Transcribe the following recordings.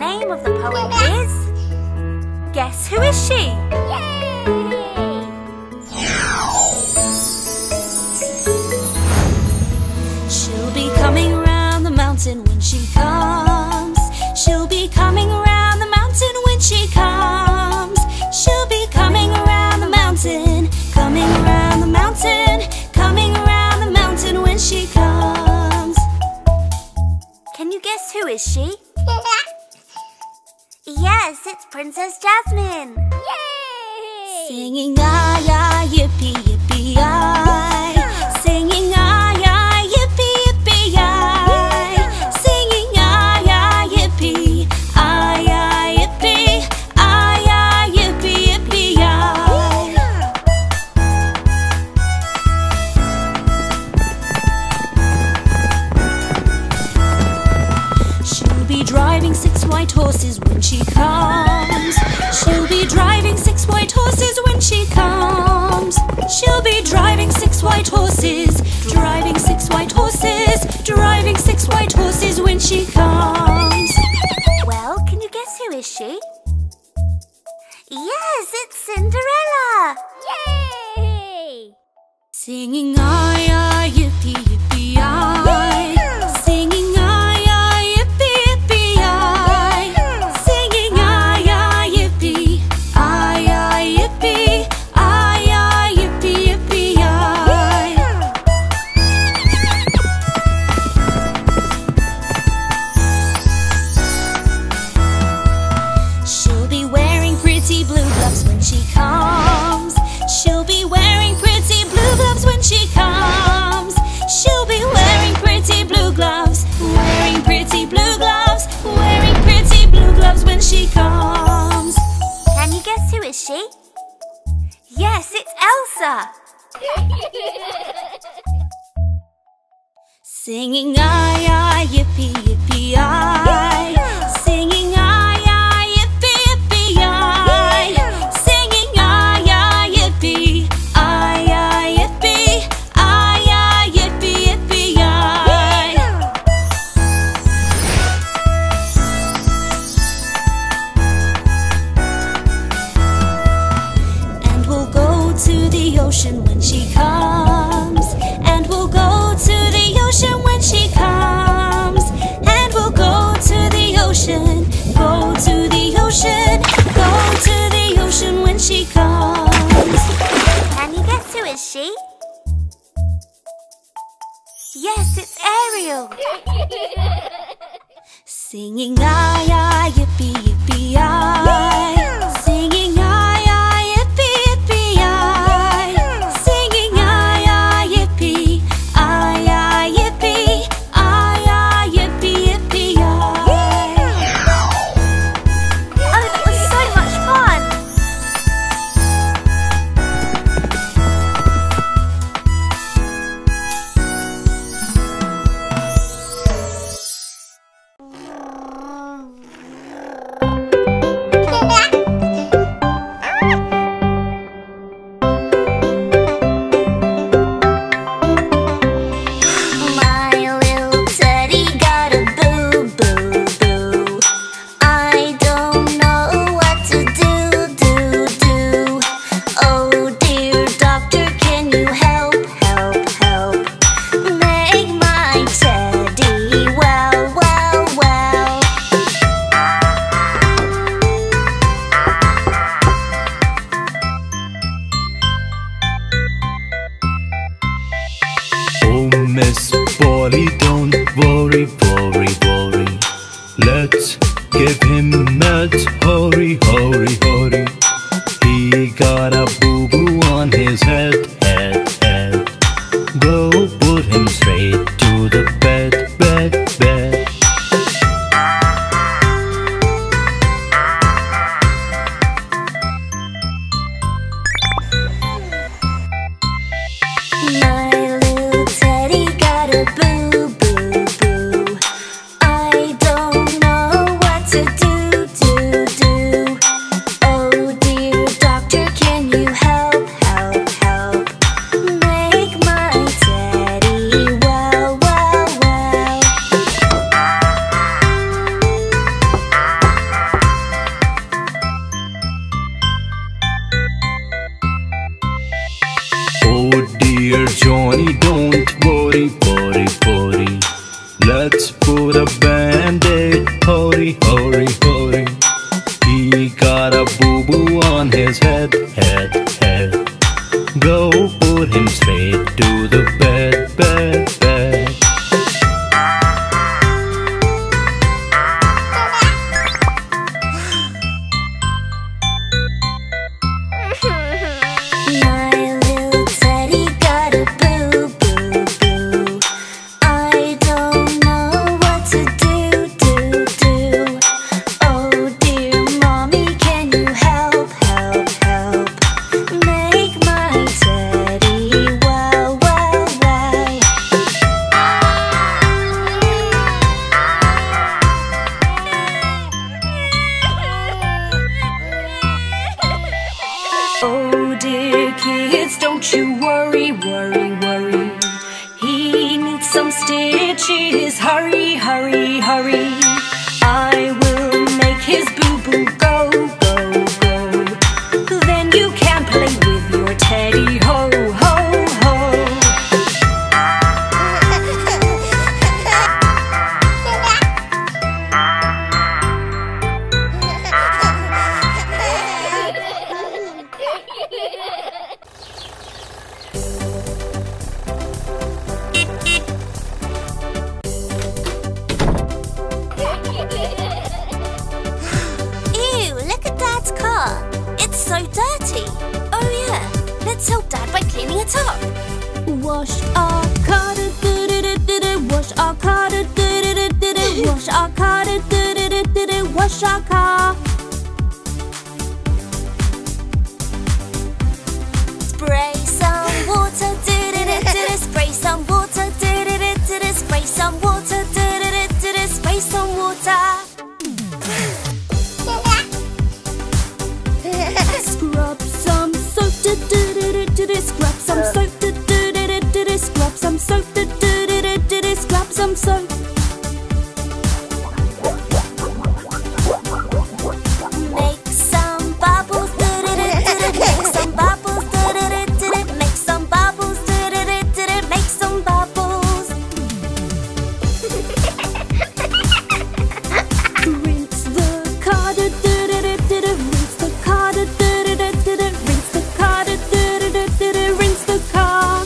name of the poem is... Guess who is she? Yay! She'll be coming round the mountain when she comes. She'll be coming round the mountain when she comes. She'll be coming around the mountain, coming around the mountain, coming around the mountain when she comes. Can you guess who is she? Yes, it's Princess Jasmine. Yay! Singing ay ay yippee yippee ay. Singing ay ay yippee yippee ay. Singing ay ay yippee ay ay yippee ay ay yippee yippee ay. She'll be driving 6 white horses when she comes. She'll be driving 6 white horses when she comes. She'll be driving 6 white horses, driving 6 white horses, driving 6 white horses when she comes. Well, can you guess who is she? Yes, it's Cinderella. Yay! Singing ay ay yippee yippee ay. Singing ay ay yippee yippee ay. Singing ay ay yippee ay ay yippee ay ay yippee yippee ay. She'll be wearing pretty blue gloves when she comes. She'll be wearing pretty blue gloves when she comes. She'll be wearing pretty blue gloves, wearing pretty blue gloves, wearing pretty blue gloves when she comes. Can you guess who is she? Yes, it's Elsa. Singing ay ay yippee yippee ay. Singing ay ay yippee yippee ay. Singing ay ay yippee ay ay yippee ay ay yippee yippee ay. And we'll go to the ocean when she comes. And we'll go to the ocean when she comes. And we'll go to the ocean, go to the ocean, go to the ocean when she comes. Can you guess who is she? Yes, it's Ariel. Singing ay ay yippee yippee ay. Singing ay ay yippee yippee ay. Singing ay ay yippee ay ay yippee ay ay yippee yippee ay. Oh, that was so much fun. My little teddy got a boo-boo-boo. I don't know what to do. Oh dear doctor, can you help? Make my teddy well. Oh, Miss Polly, don't worry. Let's give him meds. Hurry. He got a boo-boo on his head. Go put him straight to the bed. My little teddy got a boo-boo. some stitches. Hurry, hurry, hurry. I will make his boo-boo go, go, go. Then you can play with your teddy. Ho, ho, ho. Ew, look at Dad's car. It's so dirty. Oh yeah, let's help Dad by cleaning it up. Wash our car, do-do-do-do-do. Wash our car, do-do-do-do-do. Wash our car, do-do-do-do-do. Wash our car. Spray some water, do-do-do-do-do. Spray some water, do-do-do-do-do. Spray some water, do-do-do-do-do. Spray some water. Scrub some soap, do-do-do-do-do. Scrub some soap, do-do-do-do-do. Scrub some soap, do-do-do-do-do. Scrub some soap. Make some bubbles, do-do-do-do-do. Make some bubbles, do-do-do-do-do. Make some bubbles, do-do-do-do-do. Make some bubbles. Rinse the car, do-do-do-do-do. Rinse the car, do-do-do-do-do. Rinse the car, do-do-do-do-do. Rinse the car.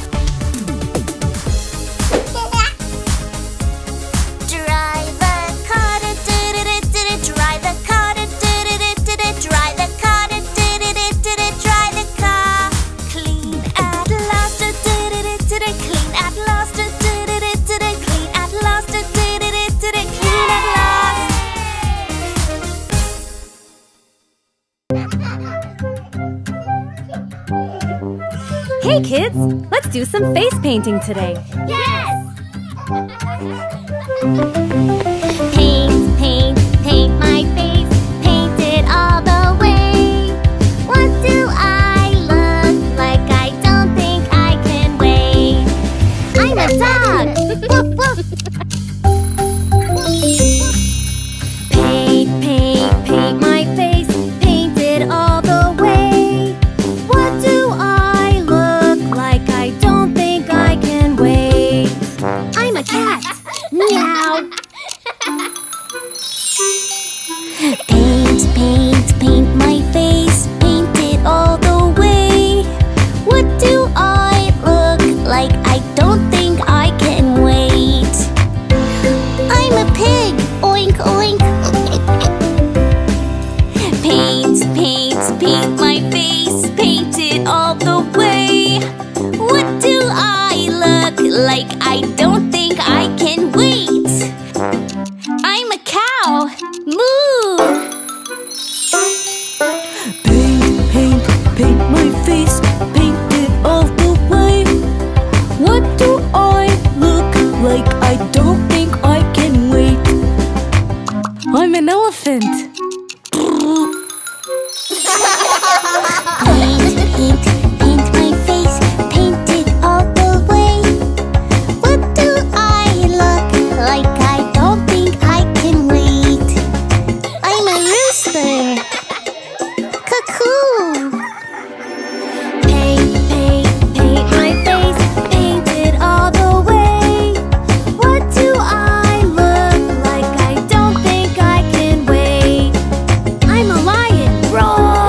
Dry the car, do-do-do-do-do. Dry the car, do-do-do-do-do. Dry the car, do-do-do-do-do. Dry the car. Clean at last, do-do-do-do-do. Clean at last, do-do-do-do-do. Clean at last, do-do-do-do-do. Clean at last. Hey kids, let's do some face painting today. Yes! Paint, paint, paint my face. Paint it all the way. What do I look like? I don't think I can wait. I'm a dog! Woof, woof. Paint, paint, paint my face. Paint it all the way. What do I look like? I don't think I can wait. I'm a cat. Meow. Paint, paint, paint my face. Paint it all the way. What do I look like? I don't think I can wait. I'm a pig. Oink, oink. Paint, paint, paint my face. Paint it all the way. What do I look like? I don't think I can wait. I'm a cow. Moo! Paint, paint, paint my face. Paint it all the way. What do I look like? I don't think I can wait. I'm an elephant. Paint, paint, paint my face. Paint it all the way. What do I look like? I don't think I can wait. I'm a rooster. Cuckoo. Paint, paint, paint my face. Paint it all the way. What do I look like? I don't think I can wait. I'm a lion. Roar.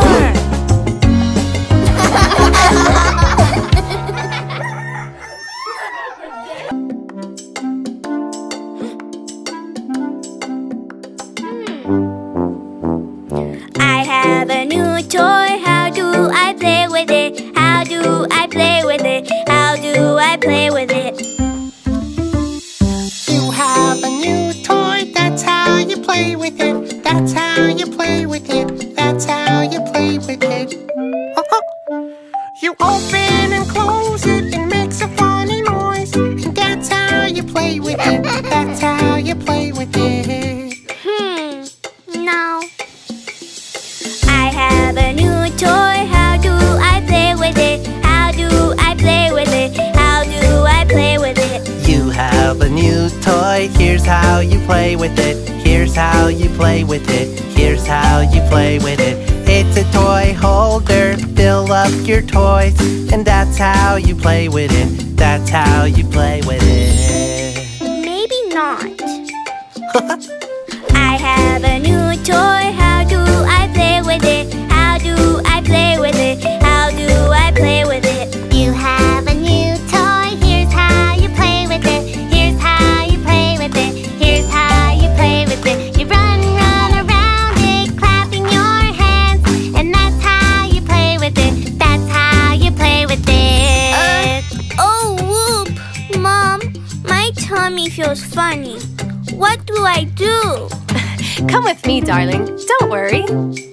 I have a new toy. How do I play with it? How do I play with it? How do I play with it? You have a new toy, that's how you play with it. That's how you play with it. That's how you play with it. You open and close it, it makes a funny noise. And that's how you play with it. That's how you play with it. No. I have a new toy. How do I play with it? How do I play with it? How do I play with it? You here's how you play with it. Here's how you play with it. Here's how you play with it. It's a toy holder, fill up your toys, and that's how you play with it. That's how you play with it. Maybe not. I have a new toy, how do I play with it? How do I play with it? How do I play with it? You have a new toy, here's how you play with it. Here's how you play with it. Here's how you play with it. You run around it, clapping your hands, and that's how you play with it. That's how you play with it. Oh, whoop! Mom, my tummy feels funny. What do I do? Come with me, darling. Don't worry.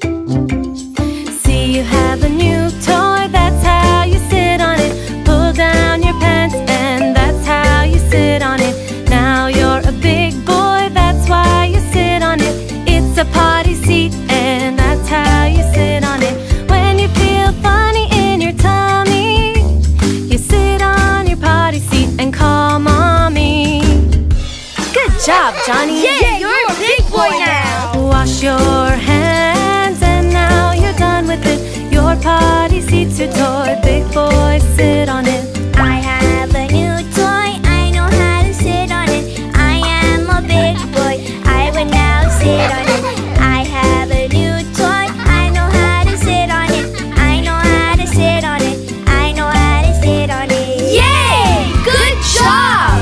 See, you have a new toy. That's how you sit on it. Pull down your pants, and that's how you sit on it. Now you're a big boy. That's why you sit on it. It's a potty seat, and that's how you sit on it. When you feel funny in your tummy, you sit on your potty seat and call mommy. Good job, Johnny. Yeah, you're a big boy now. Wash your hands and now you're done with it. Your potty seat's your toy. Big boy, sit on it. I have a new toy, I know how to sit on it. I am a big boy, I will now sit on it. I have a new toy, I know how to sit on it. I know how to sit on it. I know how to sit on it. Yay! Good job!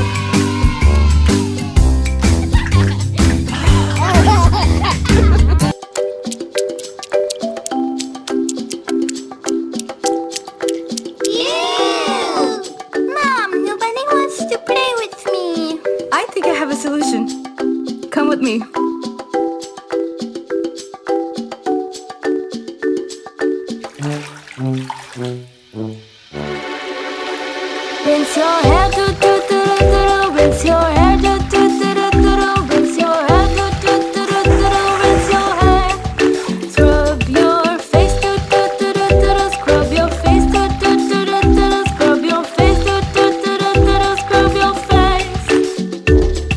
Mom, nobody wants to play with me. I think I have a solution. Come with me. Rinse your hair, do do do do do. Rinse your hair, do do do do do. Rinse your hair, do do do do do. Rinse your hair. Scrub your face, do do do do do. Scrub your face, do do do do do. Scrub your face, do do do do do. Scrub your face.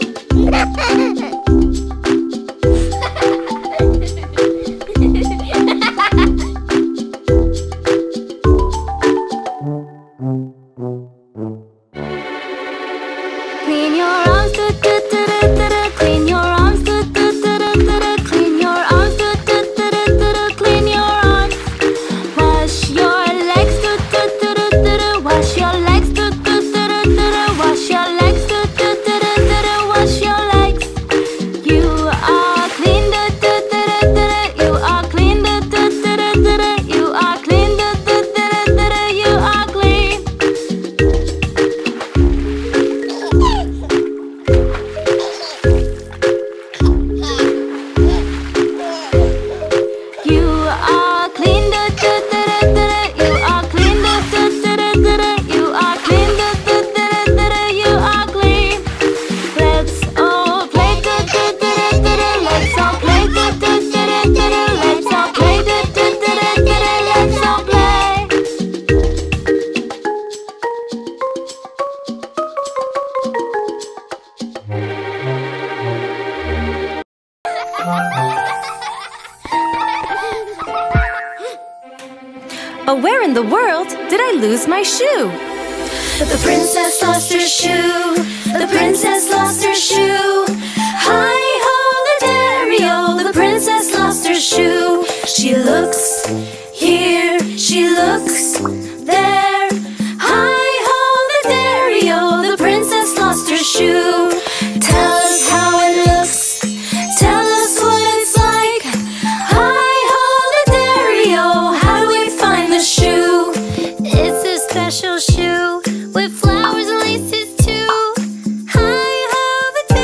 Clean your arms, do do do do do. Clean your arms, do do do do do. Clean your arms, do do do do do. Clean your arms. Wash your legs, do do do do do. Wash your legs, do do do do do. Wash your legs, do do do do do. Wash your legs. You are clean, do do do do do. You are clean, do do do do do. You are clean, do do do do do. You are clean. You are clean, do do do do do. You are clean, do do do do do. You are clean, do do do do do. You are clean. Let's all play, do do do do do. Let's all play, do do do do do. Let's all play, do do do do do. Let's all play. Oh, where in the world did I lose my shoe? The princess lost her shoe. The princess lost her shoe. Hi-ho, the dairy-o. The princess lost her shoe. She looks here, she looks there. Hi-ho, the dairy-o. The princess lost her shoe. Tell us how it looks. Tell us what it's like. Hi-ho, the dairy-o. How do we find the shoe? It's a special shoe with flowers and laces too. Hi-ho, the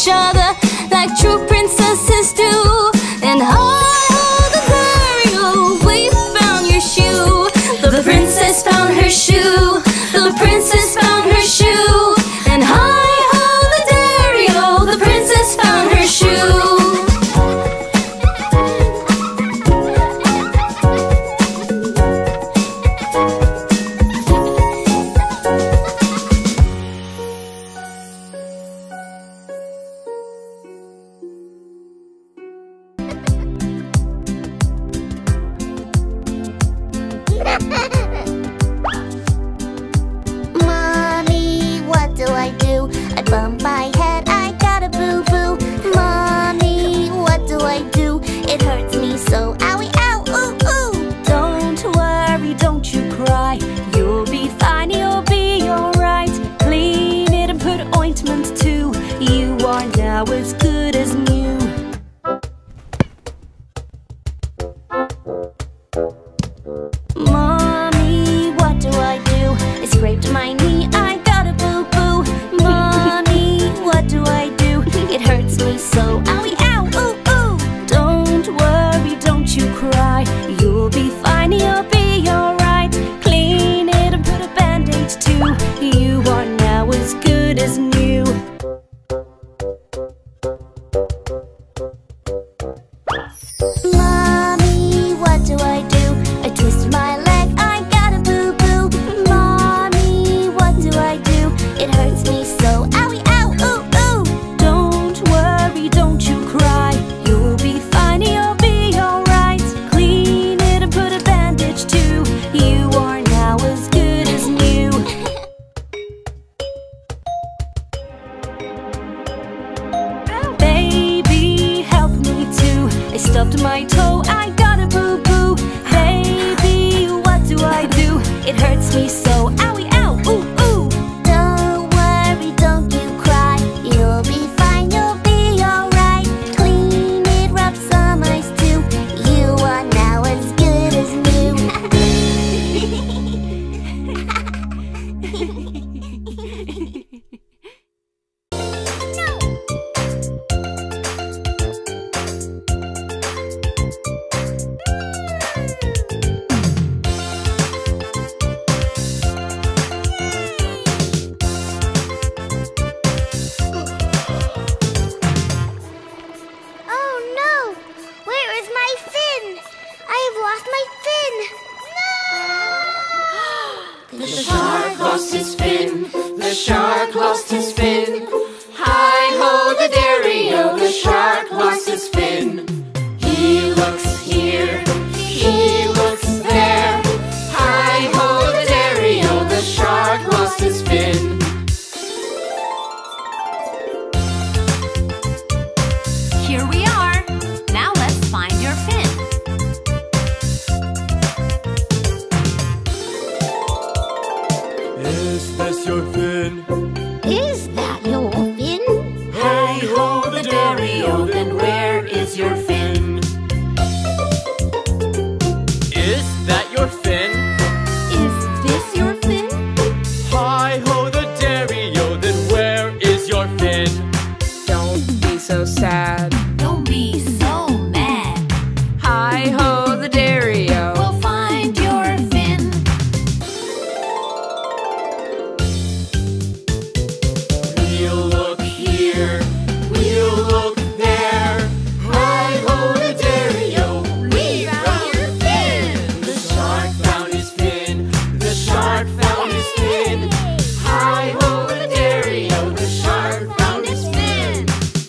other like true princesses do. And the Dario, we found your shoe. The princess found her shoe. The princess found her shoe. And the Dario, the princess found her shoe. Mommy, what do I do? I bump my head, I got a boo-boo. Mommy, what do I do? It hurts me so, owie, ow, ooh, ooh. Don't worry, don't you cry. You'll be fine, you'll be alright. Clean it and put ointment too. You are now as good as new. Mommy, what do I do? I scraped my knee, I got a boo-boo. Mommy, what do I do? It hurts me so, owie, ow, ooh, ooh. Don't worry, don't you cry. You'll be fine, you'll be alright. Clean it and put a band-aid too. You are now as good as new. Mommy, what do I do? I twist my leg, I got a boo-boo. Mommy, what do I do? It hurts me so, owie, ow, ooh, ooh. Don't worry, don't you cry. You'll be fine, you'll be alright. Clean it and put a bandage too. You are now as good as new. Baby, help me too. I stubbed my toe, I got a boo-boo. Baby, what do I do? It hurts me so, owie, ow, ooh, ooh. Don't worry, don't you cry. You'll be fine, you'll be alright. Clean it, rub some ice too. You are now as good as new. Oh no! Where is my fin? I have lost my fin. No! The shark lost his fin. The shark lost his fin. Hi-ho, the Dario. The shark lost his fin. He looks here. He looks there. Hi-ho, the Dario. The shark lost his fin. Here we are. Now let's find your fin. Is this your fin? Is that your fin? Hi-ho, the Dario. Then where is your fin? Is that your fin? Is this your fin? Hi-ho, the Dario, then where is your fin? Don't be so sad. Don't be so mad. Hi-ho, the Dario. We'll find your fin. We'll look here. We'll look there. Hi-ho, the Dario. We found your fin. The shark found his fin. The shark found his fin. Hi-ho, the Dario. The shark found his fin.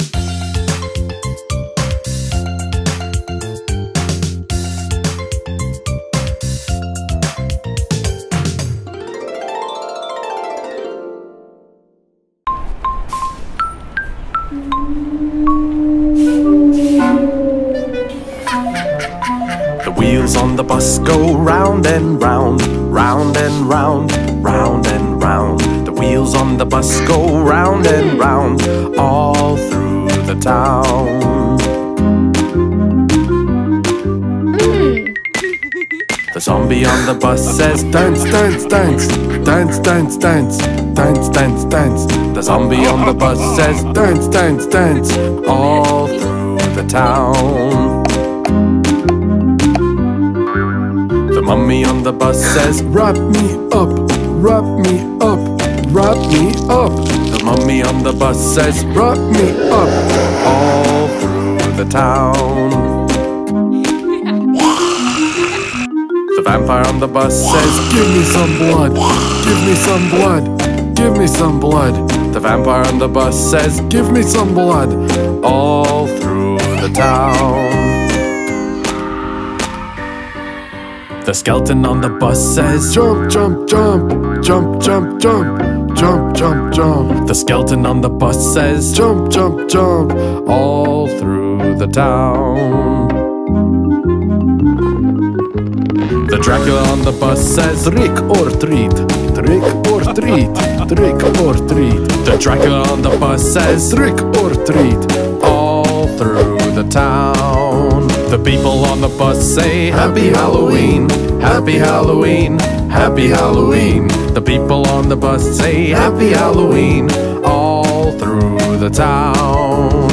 The wheels on the bus go round and round, round and round, round and round. The wheels on the bus go round and round, all through the town. The zombie on the bus says, dance, dance, dance, dance, dance, dance. dance, dance, dance. The zombie on the bus says, dance, dance, dance, all through the town. The mummy on the bus says, wrap me up, wrap me up, wrap me up. The mummy on the bus says, wrap me up, all through the town. The vampire on the bus says, give me some blood, give me some blood, give me some blood. The vampire on the bus says, give me some blood, all through the town. The skeleton on the bus says, jump, jump, jump, jump, jump, jump, jump, jump, jump. The skeleton on the bus says, jump, jump, jump, all through the town. The Dracula on the bus says, trick or treat, trick or treat, trick or treat. The Dracula on the bus says, trick or treat, all through the town. The people on the bus say, Happy Halloween, Happy Halloween, Happy Halloween. The people on the bus say, Happy Halloween, all through the town.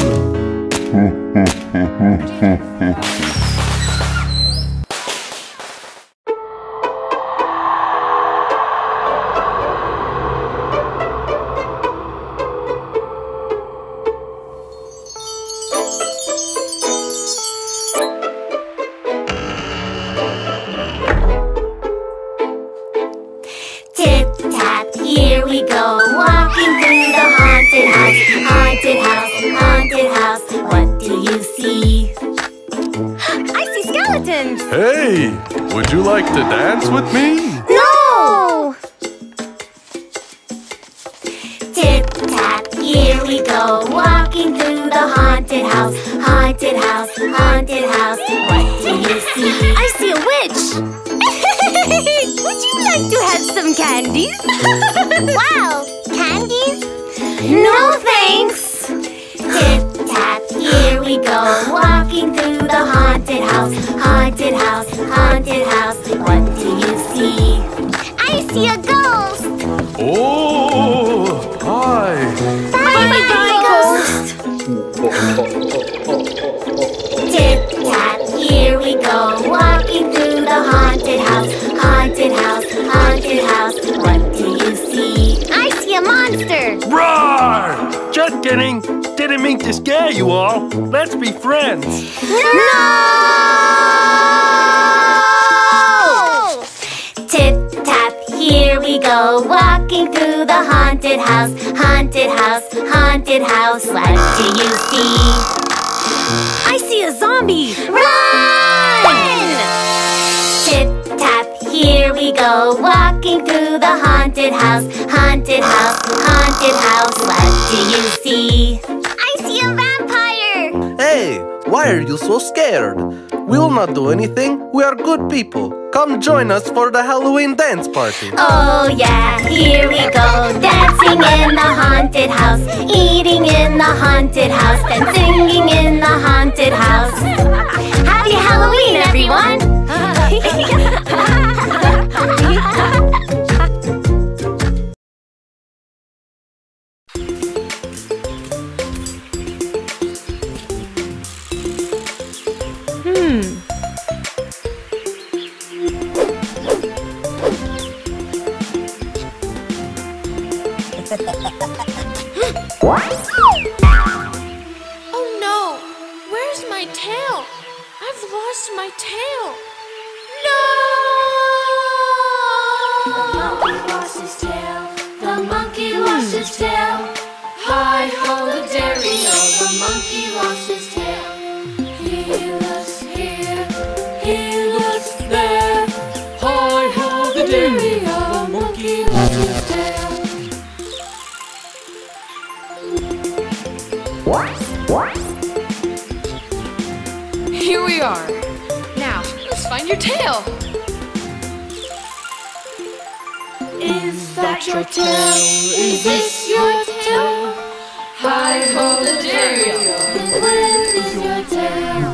Hey, would you like to dance with me? No! Tip-tap, here we go, walking through the haunted house. Haunted house, haunted house, what do you see? I see a witch! Would you like to have some candies? Wow, candies? No thanks! Tip-tap, here we go, walking through the haunted house. Haunted house, haunted house, what do you see? I see a ghost! Oh, hi! Bye-bye, ghost! Tip-tap, here we go, walking through the haunted house. Haunted house, haunted house, what do you see? I see a monster! Roar! Just kidding! Didn't mean to scare you all. Let's be friends. No! Tip-tap, here we go, walking through the haunted house. Haunted house, haunted house, what do you see? I see a zombie! Run! Tip-tap, here we go, walking through the haunted house. Haunted house, haunted house, what do you see? I see a vampire! Hey, why are you so scared? We will not do anything. We are good people. Come join us for the Halloween dance party. Oh yeah, here we go, dancing in the haunted house, eating in the haunted house, and singing in the haunted house. Happy Halloween, everyone! Oh no! Where's my tail? I've lost my tail! No! The monkey lost his tail. The monkey lost his tail. Hi ho the dairy-o, the monkey lost his tail. He looks here, he looks there. Hi ho the dairy-o, the monkey lost his tail. Here we are. Now, let's find your tail. Is that your tail? Is this your tail? Hi ho the dairy-o, where is your tail?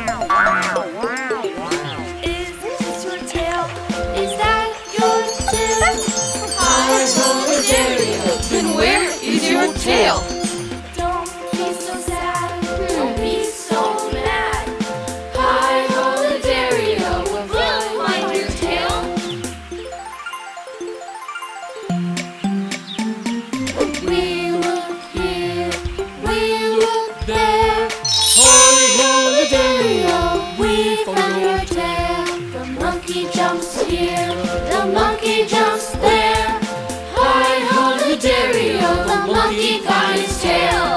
Is this your tail? Is that your tail? Hi ho the dairy-o, tail. Don't be so sad, don't be so mad. Hi-ho the dairy-o, will you mind your tail? We look here, we look there. Hi-ho the dairy-o, We found your tail. The monkey jumps here, the monkey jumps there. Hi-ho the dairy-o, the monkey got his tail.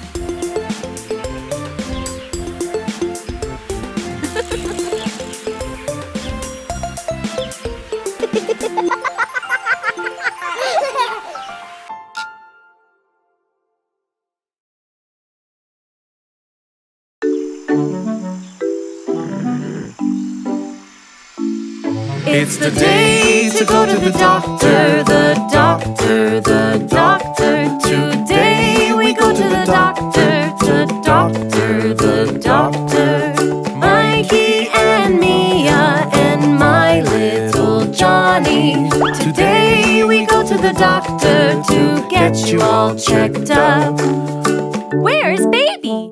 It's the day to go to the doctor, the doctor, the doctor. Today we go to the doctor, the doctor, the doctor. Mikey and Mia and my little Johnny. Today we go to the doctor to get you all checked up. Where's baby?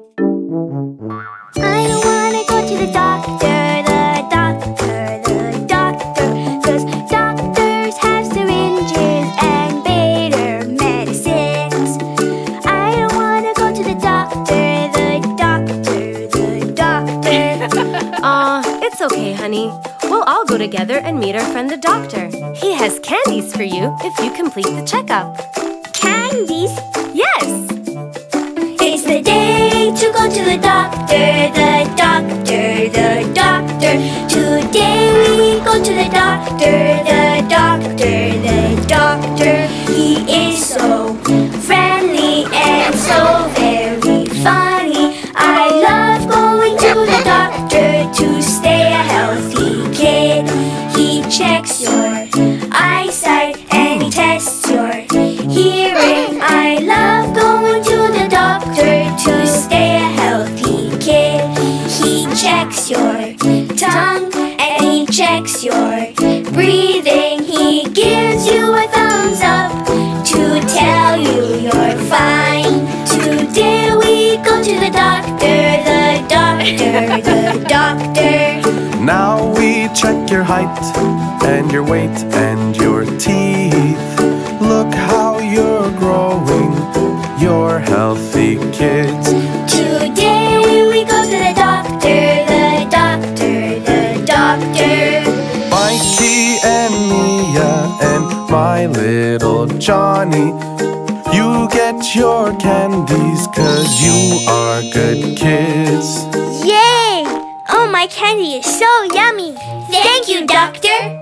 I don't wanna go to the doctor, the doctor, the doctor. 'Cause doctors have syringes and bitter medicines. I don't wanna go to the doctor, the doctor, the doctor. It's okay, honey. We'll all go together and meet our friend the doctor. He has candies for you if you complete the checkup. Candies? Yes! It's the day to go to the doctor, the doctor, the doctor. Today we go to the doctor, the doctor, the doctor. He is so friendly and so very funny. I love going to the doctor to stay a healthy kid. He checks your eyesight and he tests your hearing. I love going to the doctor to stay a healthy kid. He checks your tongue and he checks your breathing. He gives you a thumbs up to tell you you're fine. Today we go to the doctor, the doctor, the doctor. Now we check your height and your weight and your teeth. Look how you're growing, you're healthy kids. Today we go to the doctor, the doctor, the doctor. Mikey and Mia and my little Johnny. You get your candies 'cause you are good kids. Yay! Oh, my candy is so yummy. Thank you, doctor.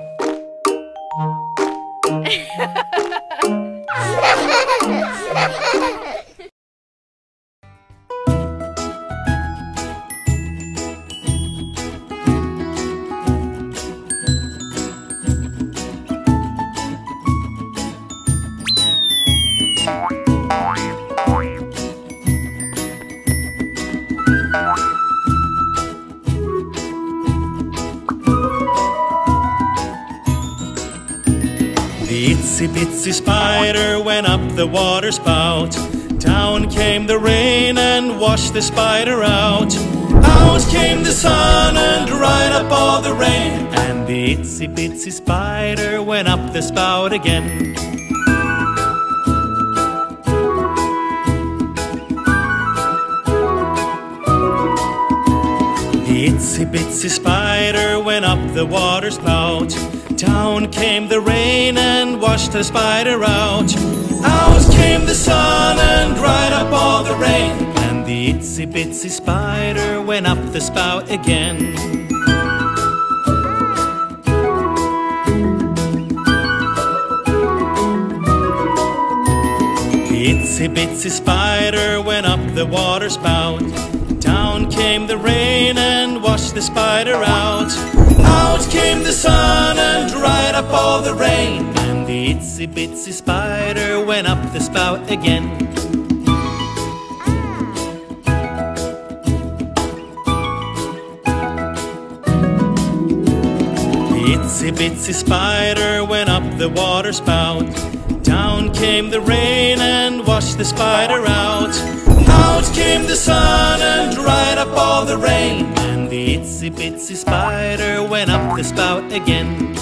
The itsy bitsy spider went up the water spout. Down came the rain and washed the spider out. Out came the sun and dried up all the rain. And the itsy bitsy spider went up the spout again. The itsy bitsy spider went up the water spout. Down came the rain and washed the spider out. Out came the sun and dried up all the rain. And the itsy bitsy spider went up the spout again. The itsy bitsy spider went up the water spout. Down came the rain and washed the spider out. Out came the sun and dried up all the rain. And the itsy bitsy spider went up the spout again. The itsy bitsy spider went up the water spout. Down came the rain and washed the spider out. Out came the sun and dried up all the rain. And the itsy bitsy spider went up the spout again.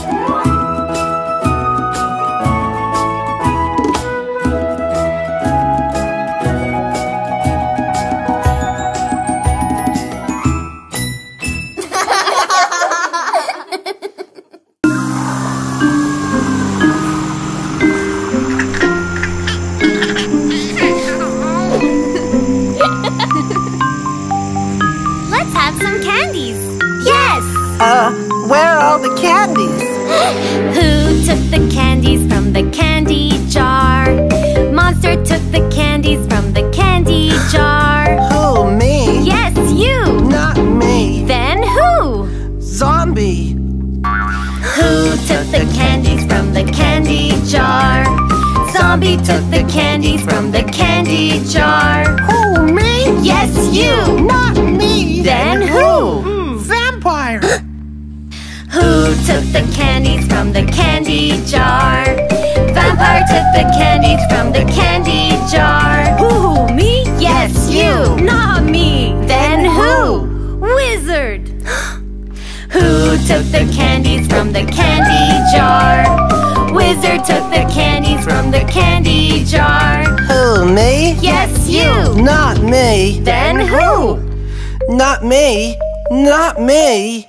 Let's have some candies. Yes! Where are all the candies? Who took the candies from the candy jar? Monster took the candies from the candy jar. Who, me? Yes, you! Not me. Then who? Zombie. Who took the candies from the candy jar? Zombie took the candies from the candy jar. Who, me? Yes, you! Not me. Then who? Vampire. Who took the candies from the candy jar? Vampire took the candies from the candy jar. Who, me? Yes, you! Not me! Then who? Wizard! Who took the candies from the candy jar? Wizard took the candies from the candy jar. Who, me? Yes, you! Not me. Then who? Not me. Not me.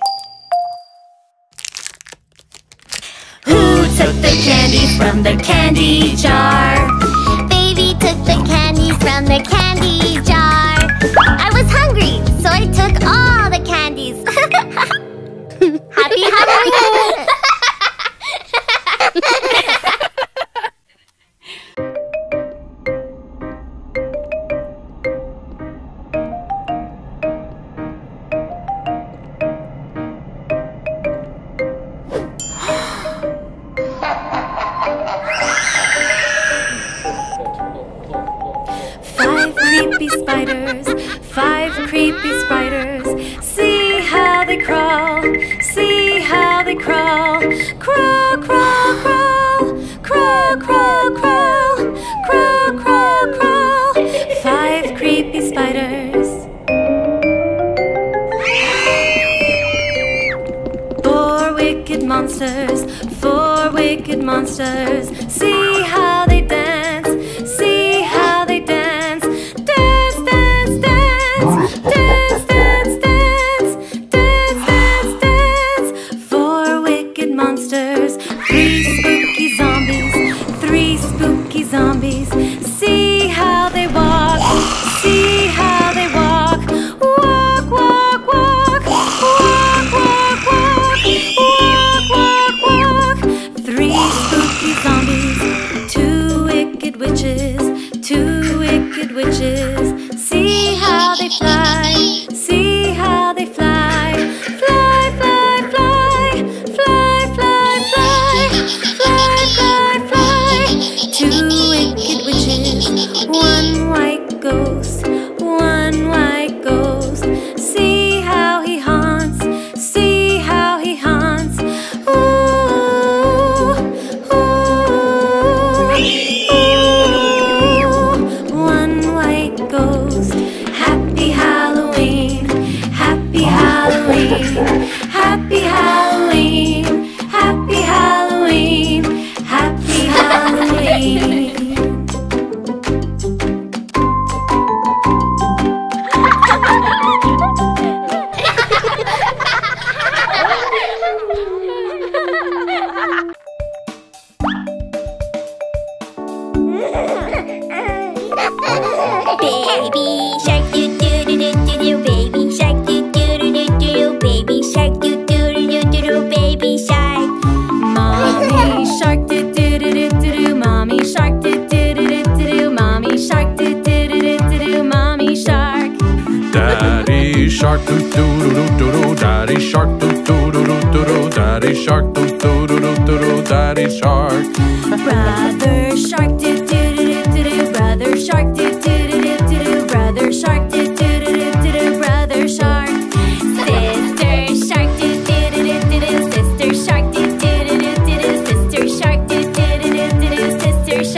Who took the candies from the candy jar? Baby took the candies from the candy jar. I was hungry, so I took all the candies. Happy Halloween! Five creepy spiders. See how they crawl, see how they crawl. Crawl, crawl, crawl, crawl, crawl, crawl, crawl, crawl, crawl. 5 creepy spiders. 4 wicked monsters, 4 wicked monsters. See how they dance, see how they dance. Dance, dance, dance, dance, dance, dance, dance, dance, dance. 4 wicked monsters, 3 spooky zombies, 3 spooky zombies. See how they walk, see how they walk. Walk, walk, walk, walk, walk, walk, walk, walk, walk. 3 spooky zombies, 2 wicked witches, 2 wicked witches. See how they fly, see how they fly. Fly, fly, fly, fly, fly, fly, fly, fly, fly. 2 wicked witches, 1 white ghost, 1 white ghost. See how he haunts, see how he haunts. Ooh, ooh, ooh. 1 white ghost. Happy Halloween, happy Halloween, happy Halloween, happy Halloween, happy Halloween. Baby shark doo doo doo doo doo doo. Baby shark doo doo doo doo doo. Baby shark doo doo doo doo doo doo. Baby shark. Mommy shark do do do do do do. Mommy shark do do do do do do. Mommy shark do do do do do do. Mommy shark. Daddy shark doo doo doo doo doo. Daddy shark doo doo doo doo doo. Daddy shark doo doo doo doo doo. Daddy shark. Brother shark do do do do do do. Brother shark do do do do do do. Brother shark do do do do do do. Brother shark. Sister shark doo doo doo doo doo doo. Sister shark doo doo doo doo doo. Sister shark doo doo doo doo doo. Sister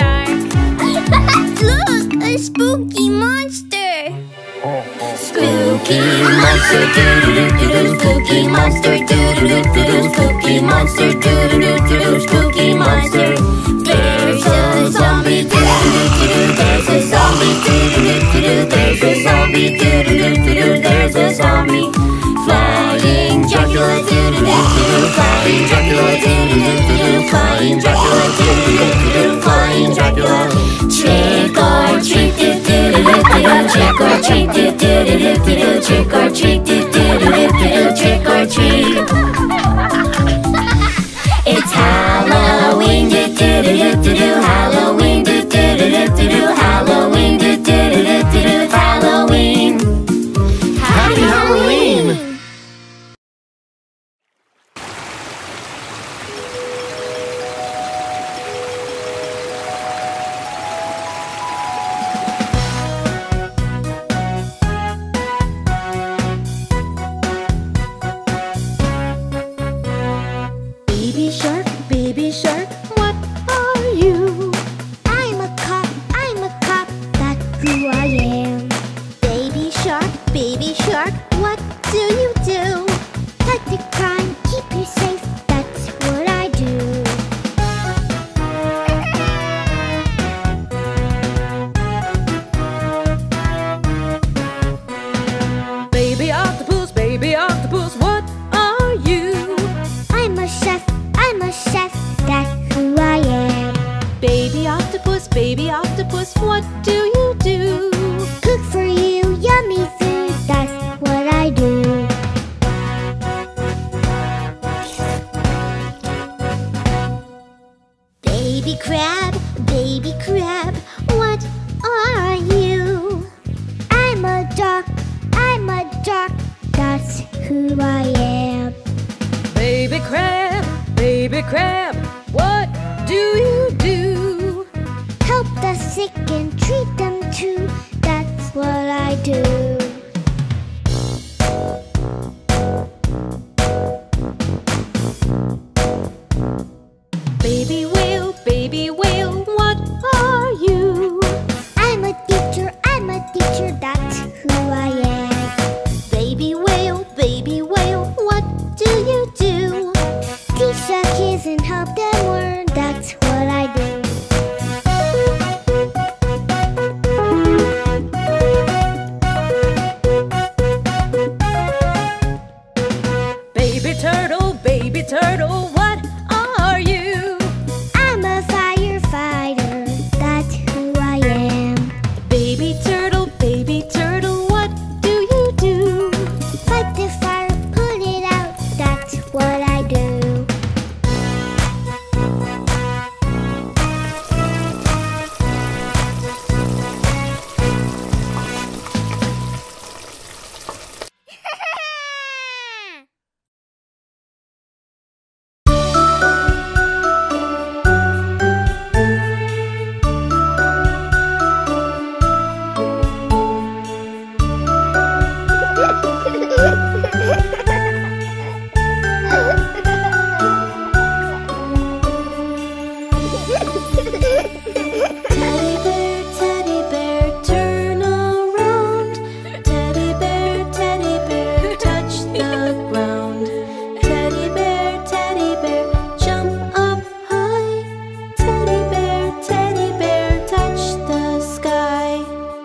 Spooky monster, doo-doo-doo-doo-doo. Spooky monster, doo-doo-doo-doo-doo. Spooky monster, doo-doo-doo-doo-doo. Spooky monster. There's a zombie, doo-doo-doo-doo-doo. There's a zombie, doo-doo-doo-doo-doo. There's a zombie, doo-doo-doo-doo-doo. There's a zombie. Flying Dracula, doo-doo-doo-doo. Flying Dracula, doo-doo-doo-doo. Flying Dracula, doo-doo-doo-doo. Flying Dracula. Trick or treat, doo-doo-doo-doo-doo. Trick or treat, doo-doo-doo-doo-doo. Trick or treat, doo-doo-doo-doo-doo. Trick or treat. It's Halloween, doo-doo-doo-doo-doo. Halloween, doo-doo-doo-doo-doo. Halloween, doo-doo-doo-doo-doo. Halloween. Happy Halloween! Baby shark, what are you? I'm a cop, that's who I am. Baby shark, what do you do? Fight the crime, keep you safe, that's what I do. Baby octopus, what are you? I'm a chef, that's who I am. Baby octopus, what do you do? Cook for you, yummy food, that's what I do. Baby crab, what are you? I'm a duck, that's who I am. Baby crab, what do you do? Help the sick and treat them too, that's what I do. Baby whale, what are you? I'm a teacher, that's who I am. Baby whale, what do you do? Teach the kids and help them learn, that's what I do. Baby turtle, what are you? I'm a firefighter, that's who I am. Baby turtle, what do you do? Fight the fire, put it out, that's what I do. Teddy bear, turn around. Teddy bear, touch the ground. Teddy bear, jump up high. Teddy bear, touch the sky.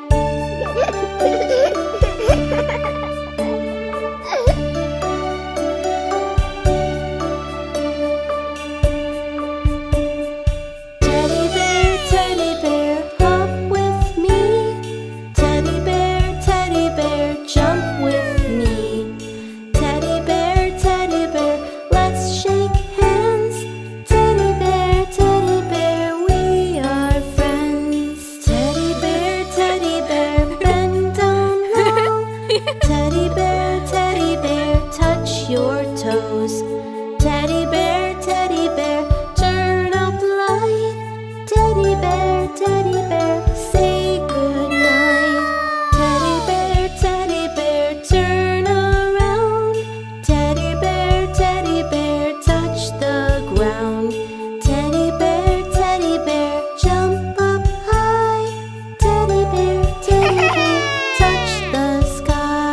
Teddy bear, hop with me. Teddy bear, jump with me. Teddy bear, let's shake hands. Teddy bear, we are friends. Teddy bear, bend down low. Teddy bear, touch your toes. Teddy bear, turn up light. Teddy bear, say goodnight. Teddy bear, turn around. Teddy bear, touch the ground. Teddy bear, jump up high. Teddy bear, touch the sky.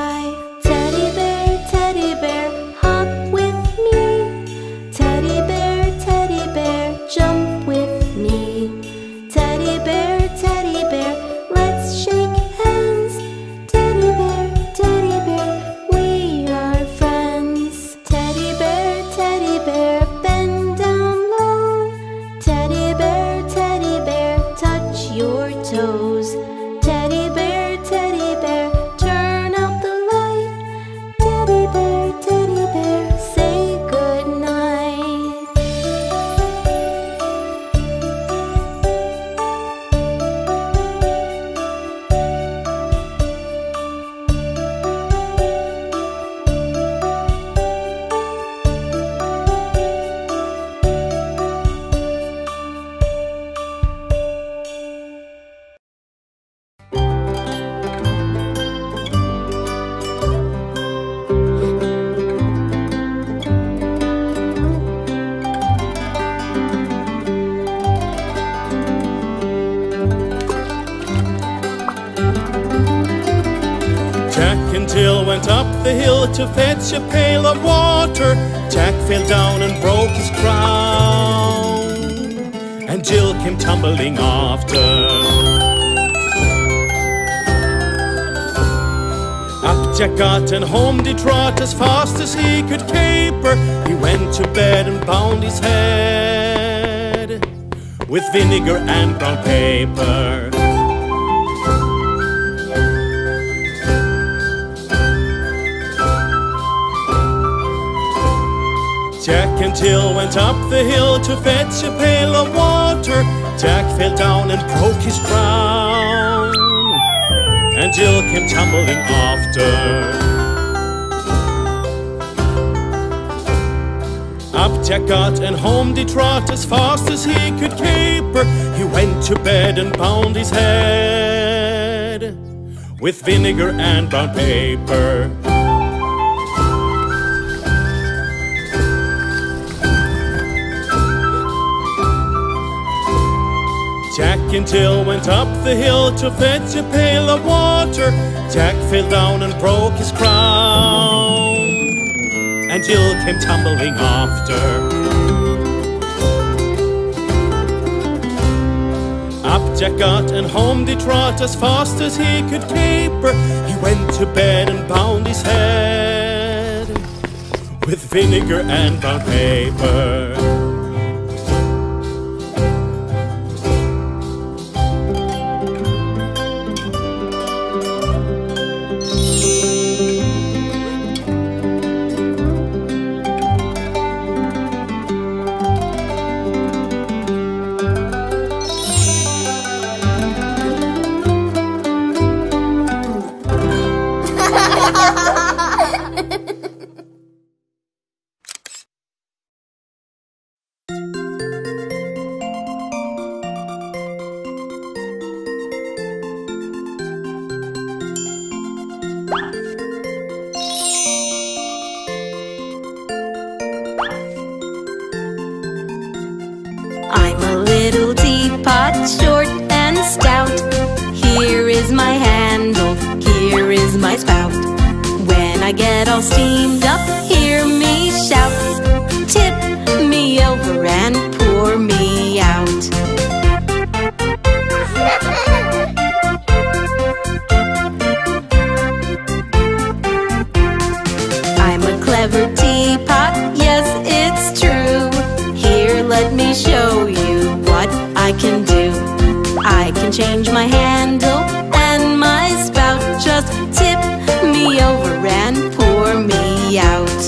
went up the hill to fetch a pail of water. Jack fell down and broke his crown, and Jill came tumbling after. Up Jack got and home did trot as fast as he could caper. He went to bed and bound his head with vinegar and brown paper. Jack and Jill went up the hill to fetch a pail of water. Jack fell down and broke his crown, and Jill came tumbling after. Up Jack got and home did trot as fast as he could caper. He went to bed and bound his head with vinegar and brown paper. Jack and Jill went up the hill to fetch a pail of water. Jack fell down and broke his crown, and Jill came tumbling after. Up Jack got and home did trot as fast as he could caper. He went to bed and bound his head with vinegar and brown paper. I'm a little teapot, short and stout. Here is my handle, here is my spout. When I get all steamed up, hear me shout. Tip me over and pour me out. I'm a clever teapot, yes, it's true. Here, let me show you what I can do. I can change my handle and my spout. Just tip me over and pour me out.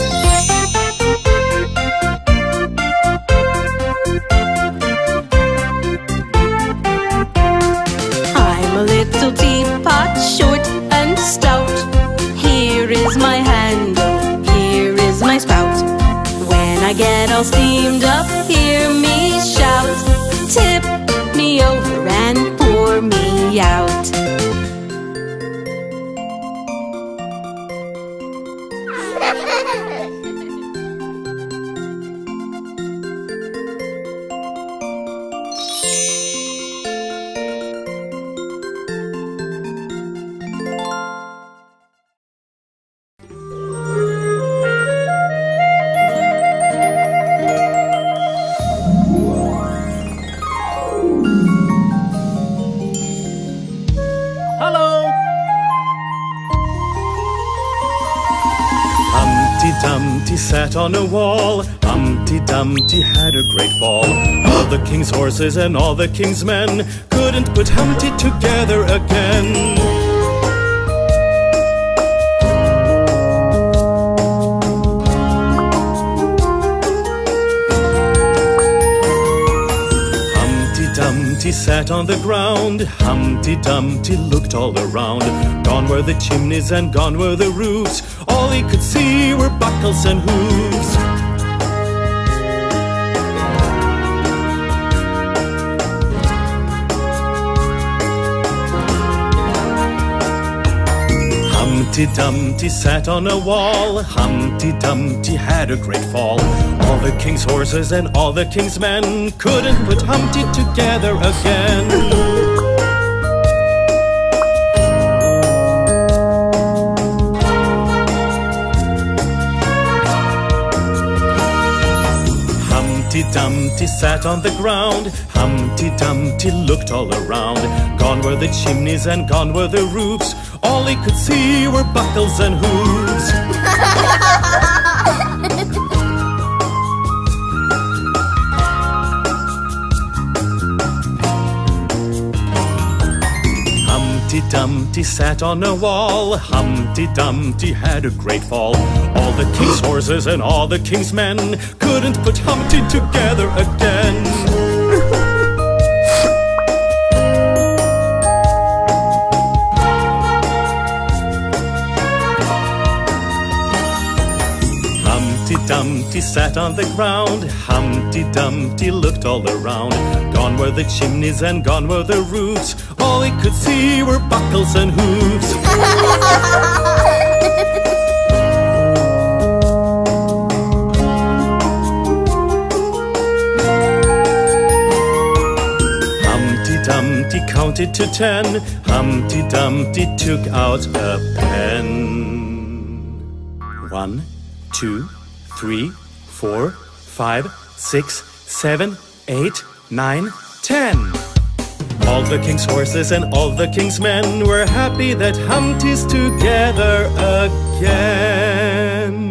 I'm a little teapot, short and stout. Here is my handle, here is my spout. When I get all steamed up, hear me shout. Tip me over and pour me out. Dumpty sat on a wall. Humpty Dumpty had a great fall. All the king's horses and all the king's men couldn't put Humpty together again. Humpty Dumpty sat on the ground. Humpty Dumpty looked all around. Gone were the chimneys and gone were the roofs. All he could see were buckles and hooves. Humpty Dumpty sat on a wall. Humpty Dumpty had a great fall. All the king's horses and all the king's men couldn't put Humpty together again. Humpty Dumpty sat on the ground. Humpty Dumpty looked all around. Gone were the chimneys and gone were the roofs. All he could see were buckles and hooves. Humpty Dumpty sat on a wall. Humpty Dumpty had a great fall. All the king's horses and all the king's men couldn't put Humpty together again. Humpty Dumpty sat on the ground. Humpty Dumpty looked all around. Gone were the chimneys and gone were the roofs. All he could see were buckles and hooves. Humpty Dumpty counted to 10. Humpty Dumpty took out a pen. 1, 2, 3, 4, 5, 6, 7, 8, 9, 10. All the king's horses and all the king's men were happy that Humpty's together again.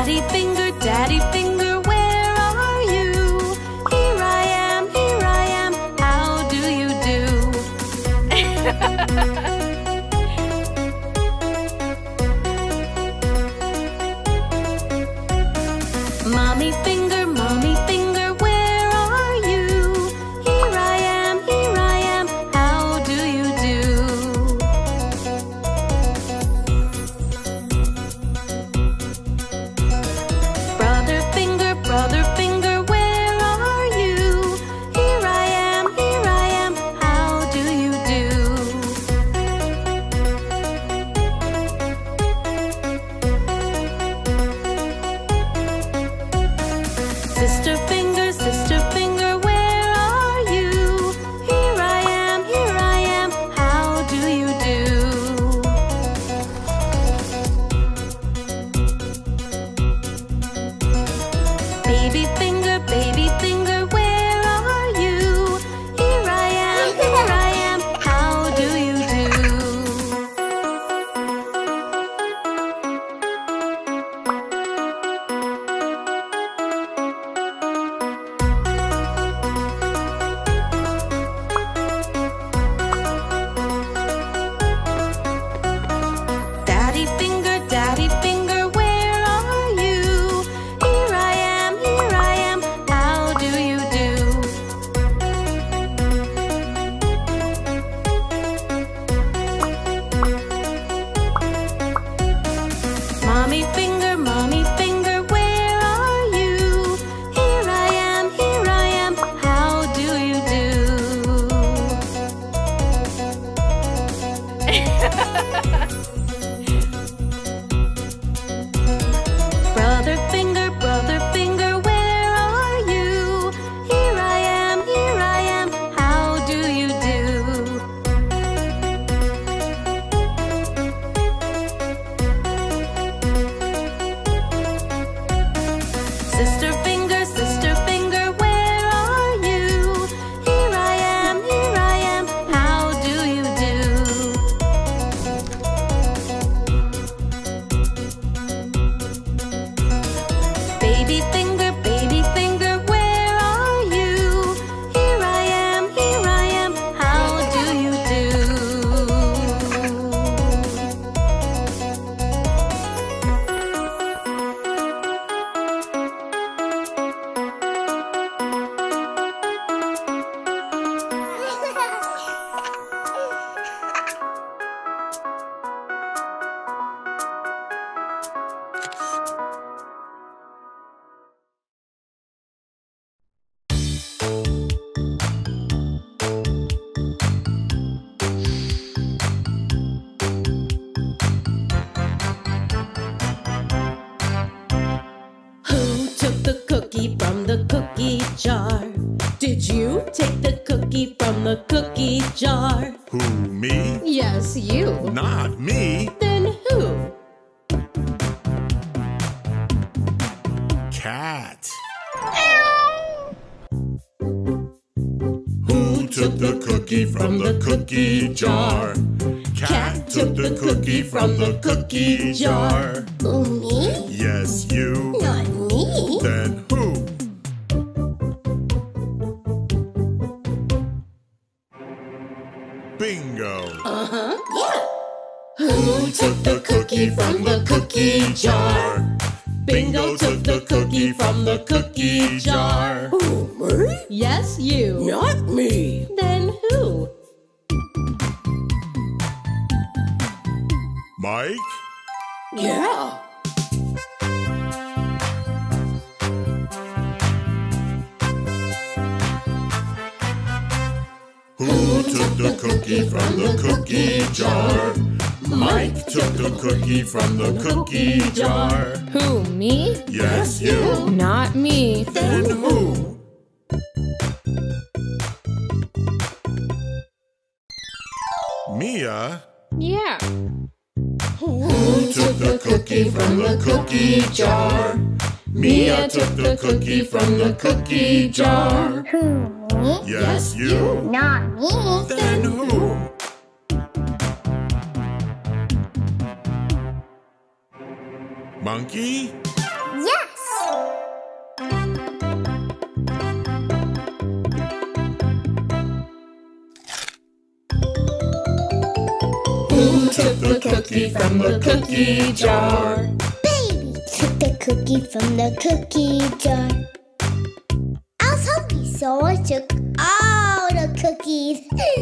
Daddy finger, where are you? Here I am, jar? Did you take the cookie from the cookie jar? Who, me? Yes, you. Not me. Then who? Cat. Who took the cookie from the cookie jar? Cat took the cookie from the cookie jar. Me? Yes, you. Not me. Then who? Bingo. Uh-huh. Yeah. Who took the cookie from the cookie jar? Bingo took the cookie from the cookie jar. Who, me? Yes, you. Not me. Then who? Mike? Yeah. Who took the cookie from the cookie jar? Mike took the cookie from the cookie jar. Who, me? Yes, you. Not me. Then who? Mia? Yeah. Who took the cookie from the cookie jar? Mia took the cookie from the cookie jar. Who, me? Yes, you. Not me. Then who? Monkey? Yes. Who took the cookie from the cookie jar? Baby took the cookie from the cookie jar. I was hungry, so I took all the cookies.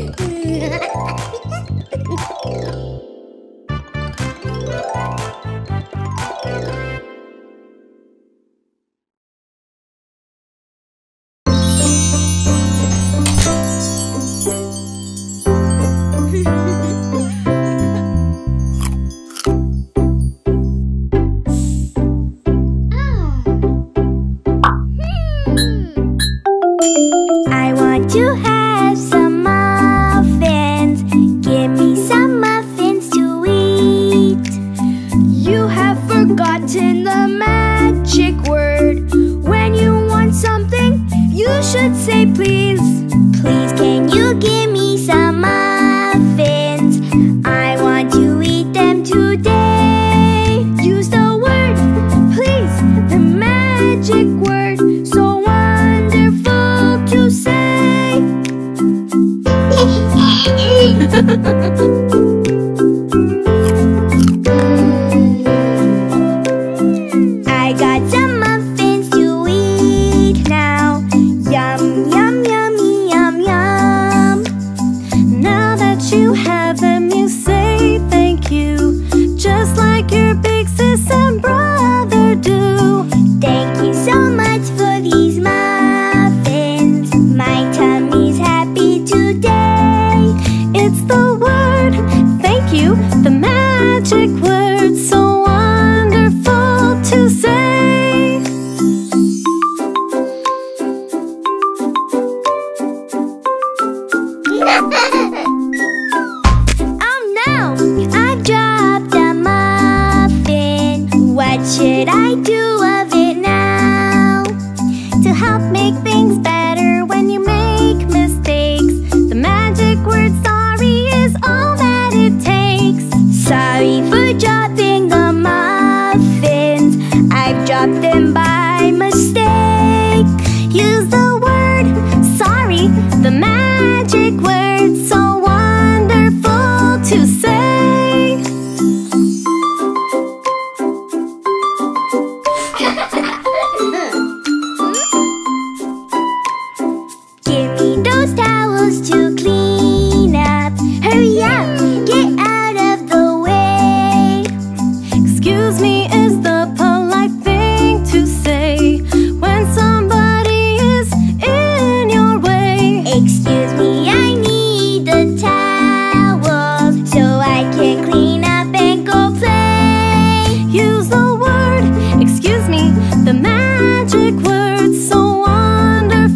I want to have some muffins. Give me some muffins to eat. You have forgotten the magic word. When you want something, you should say please. Please, can you give me some muffins? I want to eat them today. Use the word please, the magic word, so wonderful to say. I got some muffins to eat now. Yum, yum, yummy, yum, yum. Now that you have them, you say thank you, just like your big sis and brother do. Thank you so much for these muffins. My tummy's happy today. It's the word thank you, the magic word, so wonderful to say. Oh no, I've dropped a muffin. What should I do of it now? To help make things better when you make mistakes, the magic word sorry is all that it takes. Sorry for dropping the muffins. I've dropped them by mistake. Use the word sorry, the magic word, so wonderful to say. Give me those towels to clean up. Hurry up, get out of the way. Excuse me is the polite thing to say when somebody is in your way. Excuse me, I need the towels so I can clean up and go play. Use the word excuse me, the magic word, so wonderful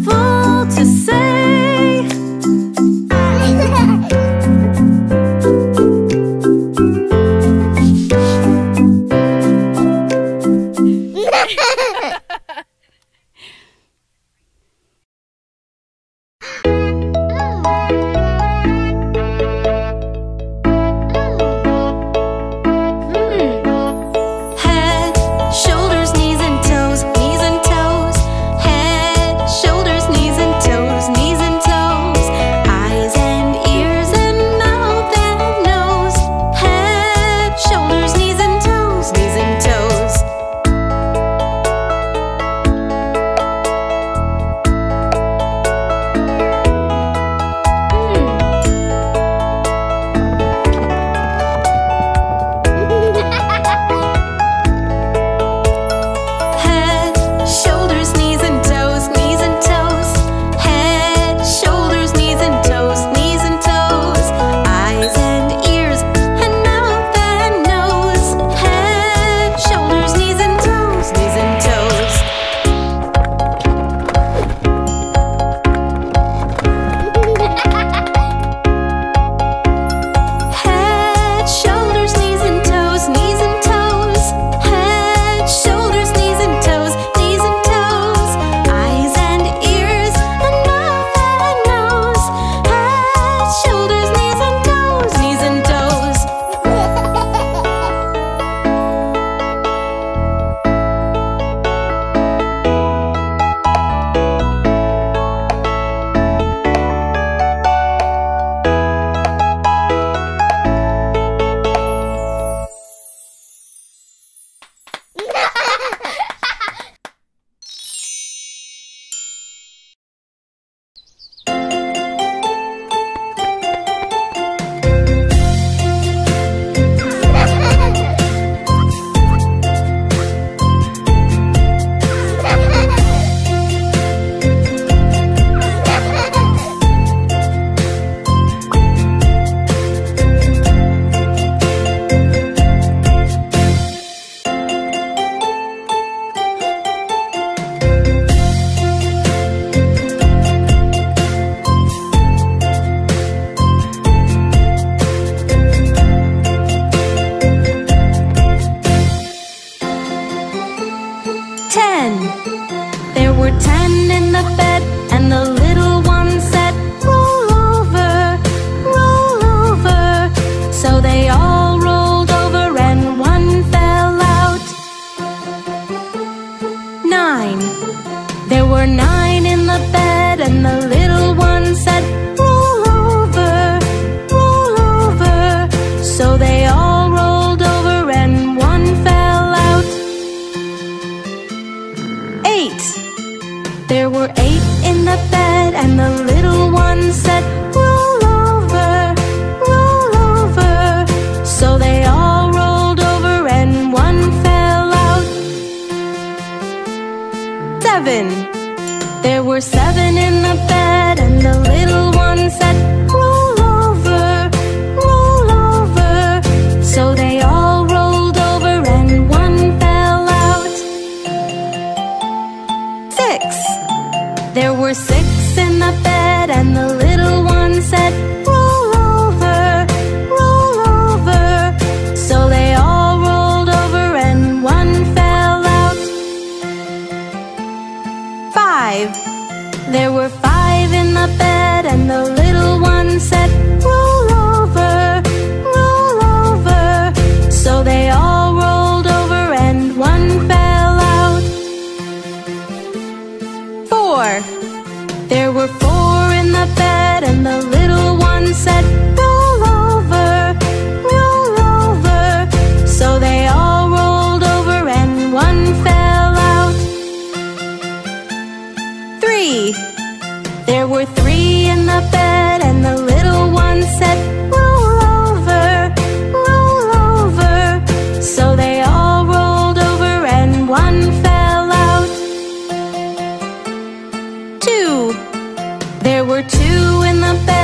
the bed, and the little one said, roll over, roll over. So they all rolled over and one fell out. 2. There were 2 in the bed,